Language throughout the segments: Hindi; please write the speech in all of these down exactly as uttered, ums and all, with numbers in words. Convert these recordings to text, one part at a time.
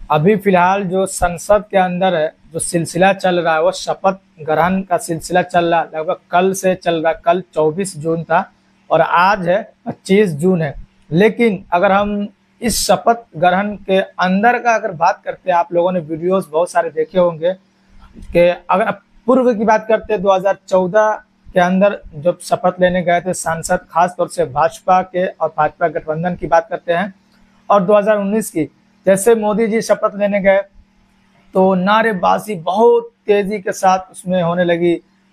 अभी फिलहाल जो संसद के अंदर है जो सिलसिला चल रहा है वो शपथ ग्रहण का सिलसिला चल रहा है, लगभग कल से चल रहा है। कल चौबीस जून था और आज है पच्चीस जून है। लेकिन अगर हम इस शपथ ग्रहण के अंदर का अगर बात करते हैं, आप लोगों ने वीडियोस बहुत सारे देखे होंगे कि अगर पूर्व की बात करते हैं दो हज़ार चौदह के अंदर जब शपथ लेने गए थे सांसद, खास तौर से भाजपा के और भाजपा गठबंधन की बात करते हैं, और दो हज़ार उन्नीस की जैसे मोदी जी शपथ लेने गए तो नारेबाजी बहुत तेजी के साथ उसमें होने लगी।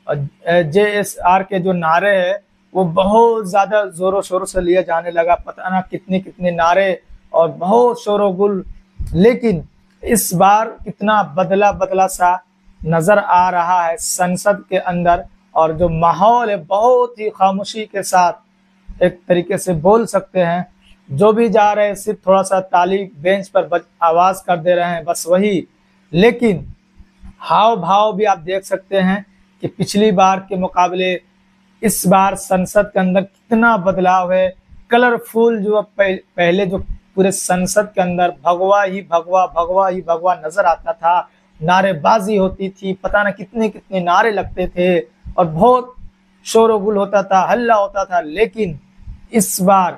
जे एस आर के जो नारे हैं वो बहुत ज्यादा जोरों शोरों से लिया जाने लगा, पता ना कितने कितने नारे और बहुत शोरगुल। लेकिन इस बार कितना बदला बदला सा नजर आ रहा है संसद के अंदर, और जो माहौल है बहुत ही खामोशी के साथ एक तरीके से बोल सकते हैं, जो भी जा रहे हैं सिर्फ थोड़ा सा ताली बेंच पर आवाज कर दे रहे हैं, बस वही। लेकिन हाव भाव भी आप देख सकते हैं कि पिछली बार के मुकाबले इस बार संसद के अंदर कितना बदलाव है। कलरफुल जो पहले जो पूरे संसद के अंदर भगवा ही भगवा भगवा ही भगवा नजर आता था, नारेबाजी होती थी, पता ना कितने कितने नारे लगते थे और बहुत शोरगुल होता था, हल्ला होता था। लेकिन इस बार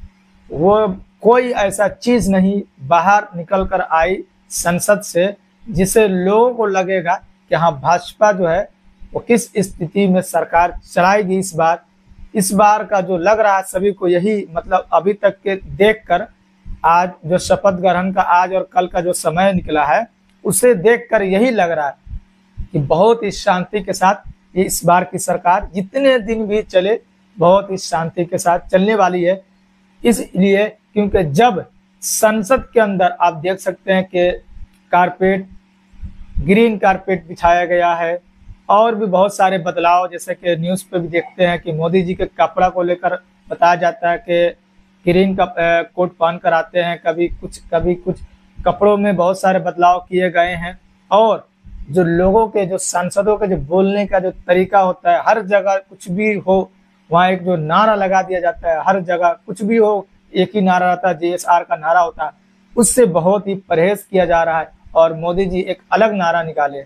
वो कोई ऐसा चीज नहीं बाहर निकल कर आई संसद से जिसे लोगों को लगेगा कि हाँ भाजपा जो है वो किस स्थिति में सरकार चलाएगी इस बार। इस बार का जो लग रहा है सभी को यही, मतलब अभी तक के देखकर आज जो शपथ ग्रहण का आज और कल का जो समय निकला है उसे देखकर यही लग रहा है कि बहुत ही शांति के साथ इस बार की सरकार जितने दिन भी चले बहुत ही शांति के साथ चलने वाली है। इसलिए क्योंकि जब संसद के अंदर आप देख सकते हैं कि कारपेट, ग्रीन कारपेट बिछाया गया है और भी बहुत सारे बदलाव, जैसे कि न्यूज़ पे भी देखते हैं कि मोदी जी के कपड़ा को लेकर बताया जाता है कि ग्रीन का कोट पहन कर आते हैं, कभी कुछ कभी कुछ कपड़ों में बहुत सारे बदलाव किए गए हैं। और जो लोगों के जो सांसदों के जो बोलने का जो तरीका होता है, हर जगह कुछ भी हो वहाँ एक जो नारा लगा दिया जाता है, हर जगह कुछ भी हो एक ही नारा रहता है, जे एस आर का नारा होता है, उससे बहुत ही परहेज किया जा रहा है। और मोदी जी एक अलग नारा निकाले,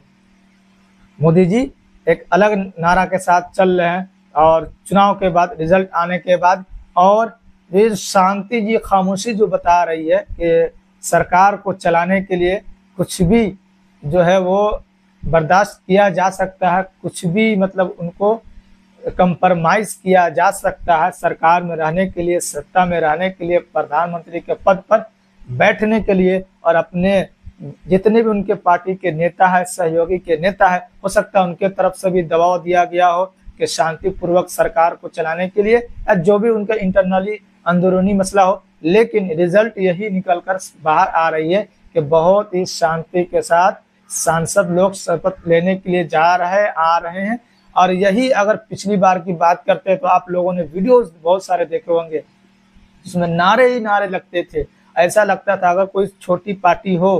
मोदी जी एक अलग नारा के साथ चल रहे हैं। और चुनाव के बाद, रिजल्ट आने के बाद, और ये शांति जी खामोशी जो बता रही है कि सरकार को चलाने के लिए कुछ भी जो है वो बर्दाश्त किया जा सकता है, कुछ भी मतलब उनको कंप्रोमाइज किया जा सकता है सरकार में रहने के लिए, सत्ता में रहने के लिए, प्रधानमंत्री के पद पर बैठने के लिए। और अपने जितने भी उनके पार्टी के नेता है, सहयोगी के नेता है, हो सकता है उनके तरफ से भी दबाव दिया गया हो कि शांतिपूर्वक सरकार को चलाने के लिए, या जो भी उनका इंटरनली अंदरूनी मसला हो। लेकिन रिजल्ट यही निकलकर बाहर आ रही है कि बहुत ही शांति के साथ सांसद लोग शपथ लेने के लिए जा रहे आ रहे हैं। और यही अगर पिछली बार की बात करते हैं तो आप लोगों ने वीडियोस बहुत सारे देखे होंगे जिसमें नारे ही नारे लगते थे। ऐसा लगता था अगर कोई छोटी पार्टी हो,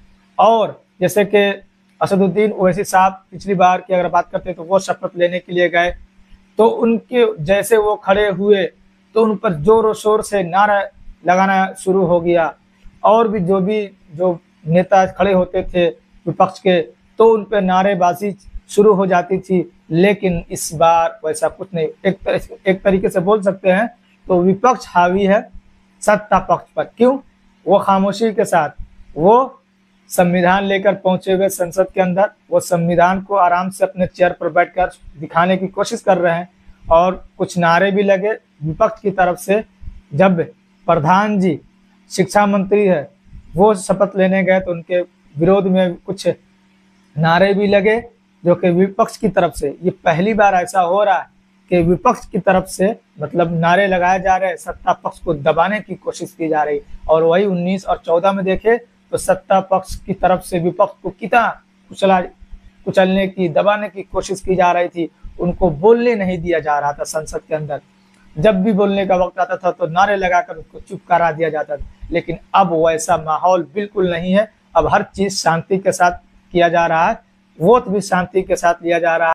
और जैसे कि असदुद्दीन ओवैसी साहब पिछली बार की अगर बात करते हैं तो वो शपथ लेने के लिए गए तो उनके जैसे वो खड़े हुए तो उन पर जोरों शोर से नारा लगाना शुरू हो गया। और भी जो भी जो नेता खड़े होते थे विपक्ष के तो उन पर नारेबाजी शुरू हो जाती थी। लेकिन इस बार वैसा कुछ नहीं, एक तर, एक तरीके से बोल सकते हैं तो विपक्ष हावी है सत्ता पक्ष पर। क्यों? वो खामोशी के साथ वो संविधान लेकर पहुंचे हुए संसद के अंदर, वो संविधान को आराम से अपने चेयर पर बैठकर दिखाने की कोशिश कर रहे हैं। और कुछ नारे भी लगे विपक्ष की तरफ से, जब प्रधान जी शिक्षा मंत्री है वो शपथ लेने गए तो उनके विरोध में कुछ नारे भी लगे जो कि विपक्ष की तरफ से। ये पहली बार ऐसा हो रहा है कि विपक्ष की तरफ से मतलब नारे लगाए जा रहे हैं, सत्ता पक्ष को दबाने की कोशिश की जा रही। और वही उन्नीस और चौदह में देखे तो सत्ता पक्ष की तरफ से विपक्ष को कितना कुचला कुचलने की, दबाने की कोशिश की जा रही थी, उनको बोलने नहीं दिया जा रहा था संसद के अंदर। जब भी बोलने का वक्त आता था तो नारे लगाकर उसको चुप करा दिया जाता था। लेकिन अब वैसा माहौल बिल्कुल नहीं है, अब हर चीज शांति के साथ किया जा रहा है, वोट भी शांति के साथ लिया जा रहा है।